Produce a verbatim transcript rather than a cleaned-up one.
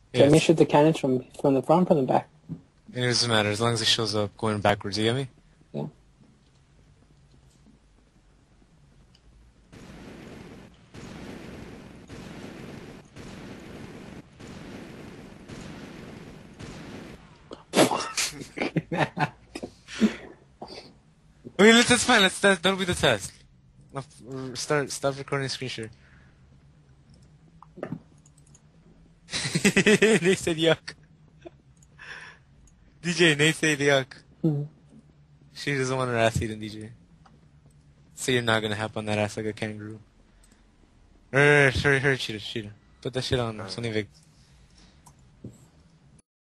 Get Yes. me shoot the cannons from from the front, from the back. It doesn't matter as long as it shows up going backwards. You get me? Yeah. Okay, let's, that's fine. Let's that, that'll be the test. No, r- Start stop recording screen share. They said yuck. D J, Nate said yuck. Hmm. She doesn't want her ass eaten, D J. So you're not gonna hop on that ass like a kangaroo. Er, sorry, her, cheetah, cheetah. Put that shit on Sony Vic.